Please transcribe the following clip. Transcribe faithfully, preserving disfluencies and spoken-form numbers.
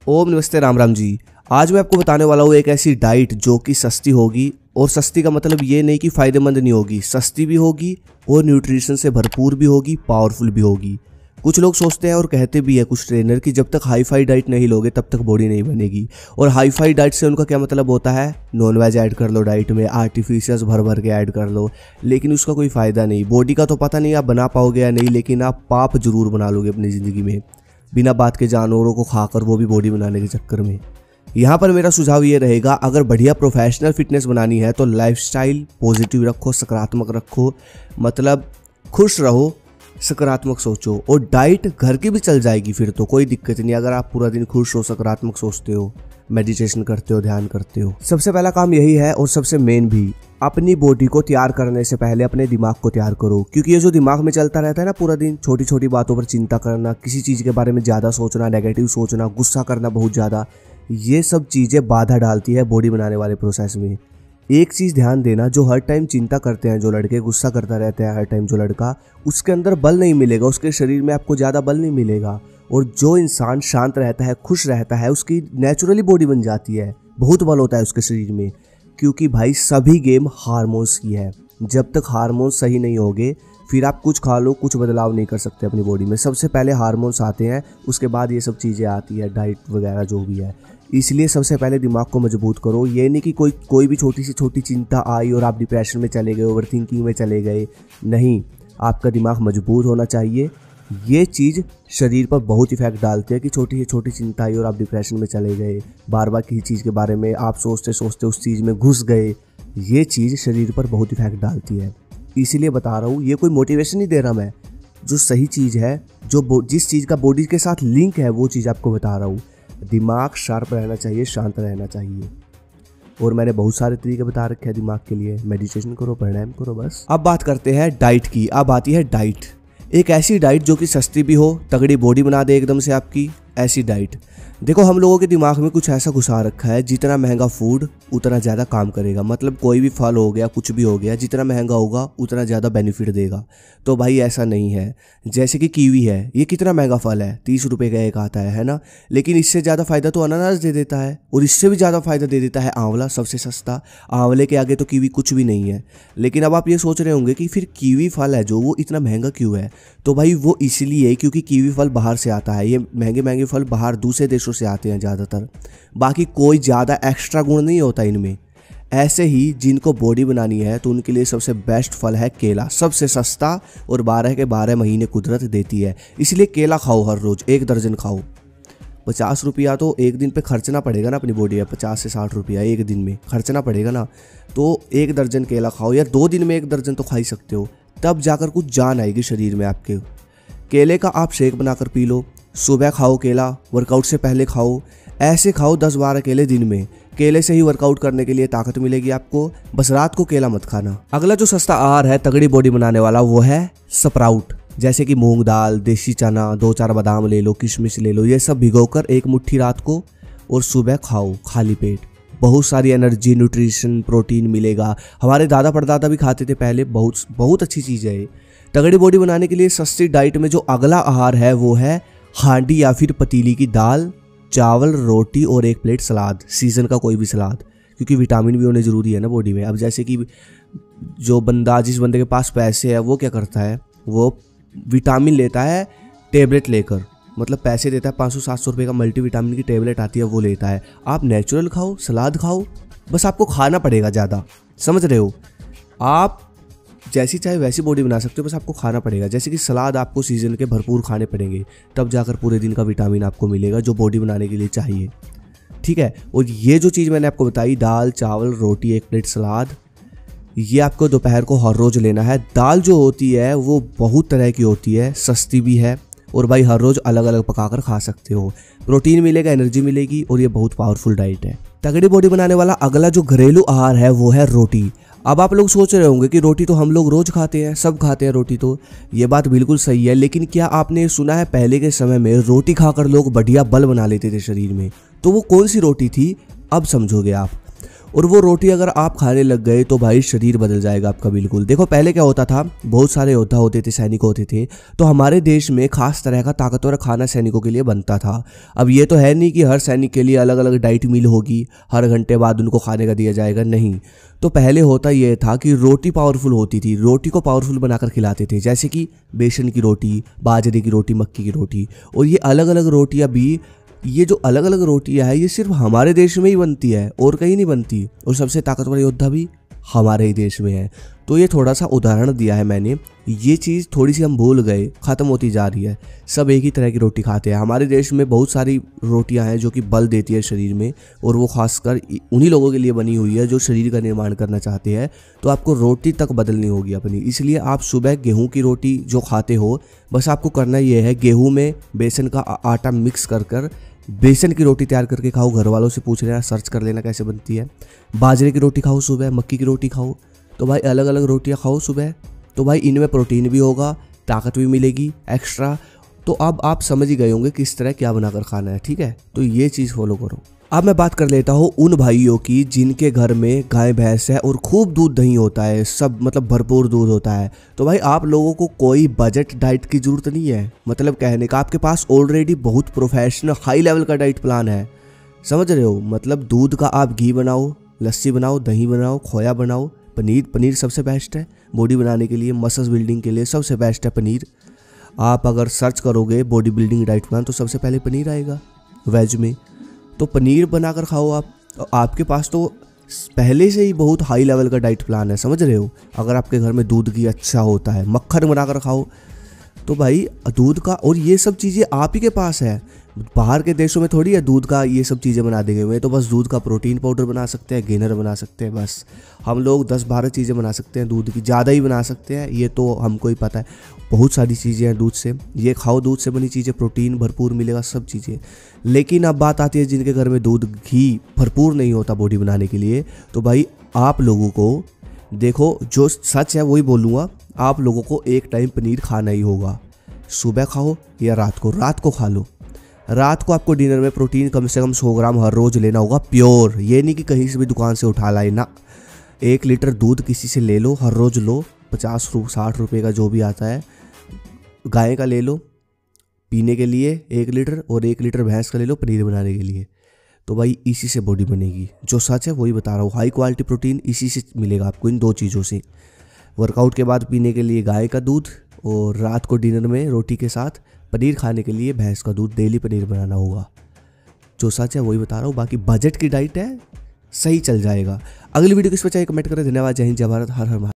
ओम नमस्ते राम राम जी। आज मैं आपको बताने वाला हूँ एक ऐसी डाइट जो कि सस्ती होगी, और सस्ती का मतलब ये नहीं कि फ़ायदेमंद नहीं होगी, सस्ती भी होगी और न्यूट्रिशन से भरपूर भी होगी, पावरफुल भी होगी। कुछ लोग सोचते हैं और कहते भी है कुछ ट्रेनर कि जब तक हाई फाई डाइट नहीं लोगे तब तक बॉडी नहीं बनेगी। और हाई फाई डाइट से उनका क्या मतलब होता है, नॉन वेज ऐड कर लो डाइट में, आर्टिफिशियल्स भर भर के ऐड कर लो, लेकिन उसका कोई फ़ायदा नहीं। बॉडी का तो पता नहीं आप बना पाओगे या नहीं, लेकिन आप पाप जरूर बना लोगे अपनी ज़िंदगी में, बिना बात के जानवरों को खाकर, वो भी बॉडी बनाने के चक्कर में। यहाँ पर मेरा सुझाव ये रहेगा, अगर बढ़िया प्रोफेशनल फिटनेस बनानी है तो लाइफस्टाइल पॉजिटिव रखो, सकारात्मक रखो, मतलब खुश रहो, सकारात्मक सोचो। और डाइट घर की भी चल जाएगी, फिर तो कोई दिक्कत नहीं। अगर आप पूरा दिन खुश हो, सकारात्मक सोचते हो, मेडिटेशन करते हो, ध्यान करते हो। सबसे पहला काम यही है, और सबसे मेन भी, अपनी बॉडी को तैयार करने से पहले अपने दिमाग को तैयार करो। क्योंकि ये जो दिमाग में चलता रहता है ना पूरा दिन, छोटी छोटी बातों पर चिंता करना, किसी चीज़ के बारे में ज़्यादा सोचना, नेगेटिव सोचना, गुस्सा करना बहुत ज़्यादा, ये सब चीज़ें बाधा डालती है बॉडी बनाने वाले प्रोसेस में। एक चीज़ ध्यान देना, जो हर टाइम चिंता करते हैं जो लड़के, गुस्सा करता रहता है हर टाइम जो लड़का, उसके अंदर बल नहीं मिलेगा, उसके शरीर में आपको ज़्यादा बल नहीं मिलेगा। और जो इंसान शांत रहता है, खुश रहता है, उसकी नेचुरली बॉडी बन जाती है, बहुत बल होता है उसके शरीर में। क्योंकि भाई सभी गेम हार्मोन्स की है। जब तक हार्मोन्स सही नहीं होंगे, फिर आप कुछ खा लो, कुछ बदलाव नहीं कर सकते अपनी बॉडी में। सबसे पहले हार्मोन्स आते हैं, उसके बाद ये सब चीज़ें आती है, डाइट वगैरह जो भी है। इसलिए सबसे पहले दिमाग को मजबूत करो। ये नहीं कि कोई कोई भी छोटी सी छोटी चिंता आई और आप डिप्रेशन में चले गए, ओवर थिंकिंग में चले गए। नहीं, आपका दिमाग मजबूत होना चाहिए। ये चीज़ शरीर पर बहुत इफेक्ट डालती है कि छोटी से छोटी चिंता आई और आप डिप्रेशन में चले गए, बार बार किसी चीज़ के बारे में आप सोचते सोचते उस चीज़ में घुस गए। ये चीज़ शरीर पर बहुत इफेक्ट डालती है। इसीलिए बता रहा हूँ, ये कोई मोटिवेशन नहीं दे रहा मैं, जो सही चीज़ है, जो जिस चीज़ का बॉडी के साथ लिंक है, वो चीज़ आपको बता रहा हूँ। दिमाग शार्प रहना चाहिए, शांत रहना चाहिए। और मैंने बहुत सारे तरीके बता रखे हैं दिमाग के लिए। मेडिटेशन करो, प्राणायाम करो, बस। अब बात करते हैं डाइट की। अब आती है डाइट, एक ऐसी डाइट जो कि सस्ती भी हो, तगड़ी बॉडी बना दे एकदम से आपकी, ऐसी डाइट। देखो, हम लोगों के दिमाग में कुछ ऐसा घुसा रखा है, जितना महंगा फूड उतना ज़्यादा काम करेगा। मतलब कोई भी फल हो गया, कुछ भी हो गया, जितना महंगा होगा उतना ज़्यादा बेनिफिट देगा। तो भाई ऐसा नहीं है। जैसे कि कीवी है, ये कितना महंगा फल है, तीस रुपये का एक आता है है ना, लेकिन इससे ज़्यादा फ़ायदा तो अनानास दे देता है, और इससे भी ज़्यादा फ़ायदा दे देता है आंवला, सबसे सस्ता। आंवले के आगे तो कीवी कुछ भी नहीं है। लेकिन अब आप ये सोच रहे होंगे कि फिर कीवी फल है जो, वो इतना महंगा क्यों है? तो भाई वो इसलिए क्योंकि कीवी फल बाहर से आता है। ये महंगे महंगे फल बाहर दूसरे देशों से आते हैं ज़्यादातर। बाकी कोई ज़्यादा एक्स्ट्रा गुण नहीं होता इनमें। ऐसे ही जिनको बॉडी बनानी है तो उनके लिए सबसे बेस्ट फल है केला, सबसे सस्ता, और बारह के बारह महीने कुदरत देती है। इसलिए केला खाओ, हर रोज़ एक दर्जन खाओ। पचास रुपया तो एक दिन पे खर्चना पड़ेगा ना अपनी बॉडी है, पचास से साठ रुपया एक दिन में खर्चना पड़ेगा ना। तो एक दर्जन केला खाओ, या दो दिन में एक दर्जन तो खा ही सकते हो, तब जाकर कुछ जान आएगी शरीर में आपके। केले का आप शेक बनाकर पी लो, सुबह खाओ केला, वर्कआउट से पहले खाओ, ऐसे खाओ दस बारह केले दिन में। केले से ही वर्कआउट करने के लिए ताकत मिलेगी आपको, बस रात को केला मत खाना। अगला जो सस्ता आहार है तगड़ी बॉडी बनाने वाला, वो है स्प्राउट। जैसे कि मूंग दाल, देसी चना, दो चार बादाम ले लो, किशमिश ले लो, ये सब भिगोकर एक मुट्ठी रात को और सुबह खाओ खाली पेट। बहुत सारी एनर्जी, न्यूट्रिशन, प्रोटीन मिलेगा। हमारे दादा परदादा भी खाते थे पहले, बहुत बहुत अच्छी चीज़ है ये। तगड़ी बॉडी बनाने के लिए सस्ती डाइट में जो अगला आहार है वो है हांडी या फिर पतीली की दाल, चावल, रोटी और एक प्लेट सलाद, सीज़न का कोई भी सलाद, क्योंकि विटामिन भी होने ज़रूरी है ना बॉडी में। अब जैसे कि जो बंदा, जिस बंदे के पास पैसे है, वो क्या करता है, वो विटामिन लेता है टेबलेट लेकर, मतलब पैसे देता है, पाँच सौ सात सौ रुपये का मल्टी विटामिन की टेबलेट आती है, वो लेता है। आप नेचुरल खाओ, सलाद खाओ, बस आपको खाना पड़ेगा ज़्यादा, समझ रहे हो? आप जैसी चाहे वैसी बॉडी बना सकते हो, बस आपको खाना पड़ेगा। जैसे कि सलाद आपको सीज़न के भरपूर खाने पड़ेंगे, तब जाकर पूरे दिन का विटामिन आपको मिलेगा जो बॉडी बनाने के लिए चाहिए, ठीक है। और ये जो चीज़ मैंने आपको बताई, दाल, चावल, रोटी, एक प्लेट सलाद, ये आपको दोपहर को हर रोज़ लेना है। दाल जो होती है वो बहुत तरह की होती है, सस्ती भी है, और भाई हर रोज़ अलग अलग पकाकर खा सकते हो। प्रोटीन मिलेगा, एनर्जी मिलेगी, और ये बहुत पावरफुल डाइट है। तगड़ी बॉडी बनाने वाला अगला जो घरेलू आहार है वो है रोटी। अब आप लोग सोच रहे होंगे कि रोटी तो हम लोग रोज़ खाते हैं, सब खाते हैं रोटी, तो ये बात बिल्कुल सही है। लेकिन क्या आपने सुना है पहले के समय में रोटी खाकर लोग बढ़िया बल बना लेते थे शरीर में? तो वो कौन सी रोटी थी, अब समझोगे आप। और वो रोटी अगर आप खाने लग गए तो भाई शरीर बदल जाएगा आपका बिल्कुल। देखो पहले क्या होता था, बहुत सारे योद्धा होते थे, सैनिक होते थे, तो हमारे देश में खास तरह का ताकतवर खाना सैनिकों के लिए बनता था। अब ये तो है नहीं कि हर सैनिक के लिए अलग अलग डाइट मील होगी, हर घंटे बाद उनको खाने का दिया जाएगा, नहीं। तो पहले होता ये था कि रोटी पावरफुल होती थी, रोटी को पावरफुल बनाकर खिलाते थे, जैसे कि बेसन की रोटी, बाजरे की रोटी, मक्की की रोटी। और ये अलग अलग रोटियाँ भी, ये जो अलग अलग रोटियां है ये सिर्फ हमारे देश में ही बनती है और कहीं नहीं बनती, और सबसे ताकतवर योद्धा भी हमारे ही देश में है। तो ये थोड़ा सा उदाहरण दिया है मैंने, ये चीज़ थोड़ी सी हम भूल गए, ख़त्म होती जा रही है। सब एक ही तरह की रोटी खाते हैं। हमारे देश में बहुत सारी रोटियां हैं जो कि बल देती है शरीर में, और वो खासकर उन्हीं लोगों के लिए बनी हुई है जो शरीर का निर्माण करना चाहते हैं। तो आपको रोटी तक बदलनी होगी अपनी, इसलिए आप सुबह गेहूं की रोटी जो खाते हो, बस आपको करना ये है, गेहूं में बेसन का आटा मिक्स कर कर बेसन की रोटी तैयार करके खाओ। घर वालों से पूछ लेना, सर्च कर लेना कैसे बनती है। बाजरे की रोटी खाओ सुबह, मक्की की रोटी खाओ। तो भाई अलग अलग रोटियां खाओ सुबह, तो भाई इनमें प्रोटीन भी होगा, ताकत भी मिलेगी एक्स्ट्रा। तो अब आप समझ ही गए होंगे किस तरह क्या बनाकर खाना है, ठीक है। तो ये चीज़ फॉलो करो। अब मैं बात कर लेता हूँ उन भाइयों की जिनके घर में गाय भैंस है और खूब दूध दही होता है, सब मतलब भरपूर दूध होता है। तो भाई आप लोगों को कोई बजट डाइट की ज़रूरत नहीं है। मतलब कहने का आपके पास ऑलरेडी बहुत प्रोफेशनल हाई लेवल का डाइट प्लान है, समझ रहे हो। मतलब दूध का आप घी बनाओ, लस्सी बनाओ, दही बनाओ, खोया बनाओ, पनीर पनीर सबसे बेस्ट है बॉडी बनाने के लिए, मसल्स बिल्डिंग के लिए सबसे बेस्ट है पनीर। आप अगर सर्च करोगे बॉडी बिल्डिंग डाइट प्लान तो सबसे पहले पनीर आएगा वेज में। तो पनीर बनाकर खाओ आप, तो आपके पास तो पहले से ही बहुत हाई लेवल का डाइट प्लान है, समझ रहे हो। अगर आपके घर में दूध घी अच्छा होता है, मक्खन बनाकर खाओ, तो भाई दूध का, और ये सब चीज़ें आप ही के पास है। बाहर के देशों में थोड़ी है दूध का ये सब चीज़ें बना देंगे, वे तो बस दूध का प्रोटीन पाउडर बना सकते हैं, गेनर बना सकते हैं, बस। हम लोग दस बारह चीज़ें बना सकते हैं, दूध की ज़्यादा ही बना सकते हैं, ये तो हमको ही पता है। बहुत सारी चीज़ें हैं दूध से, ये खाओ, दूध से बनी चीज़ें, प्रोटीन भरपूर मिलेगा, सब चीज़ें। लेकिन अब बात आती है जिनके घर में दूध घी भरपूर नहीं होता बॉडी बनाने के लिए, तो भाई आप लोगों को देखो, जो सच है वही बोलूँगा, आप लोगों को एक टाइम पनीर खाना ही होगा। सुबह खाओ या रात को, रात को खा लो। रात को आपको डिनर में प्रोटीन कम से कम सौ ग्राम हर रोज़ लेना होगा, प्योर। ये नहीं कि कहीं से भी दुकान से उठा लाए ना। एक लीटर दूध किसी से ले लो, हर रोज़ लो, पचास रु साठ रुपये का जो भी आता है, गाय का ले लो पीने के लिए एक लीटर, और एक लीटर भैंस का ले लो पनीर बनाने के लिए। तो भाई इसी से बॉडी बनेगी, जो सच है वही बता रहा हूँ। हाई क्वालिटी प्रोटीन इसी से मिलेगा आपको, इन दो चीज़ों से। वर्कआउट के बाद पीने के लिए गाय का दूध, और रात को डिनर में रोटी के साथ पनीर खाने के लिए भैंस का दूध, डेली पनीर बनाना होगा। जो सच है वही बता रहा हूँ, बाकी बजट की डाइट है, सही चल जाएगा। अगली वीडियो किस पर चाहिए कमेंट करें। धन्यवाद, जय हिंद, जय भारत, हर हर महादेव।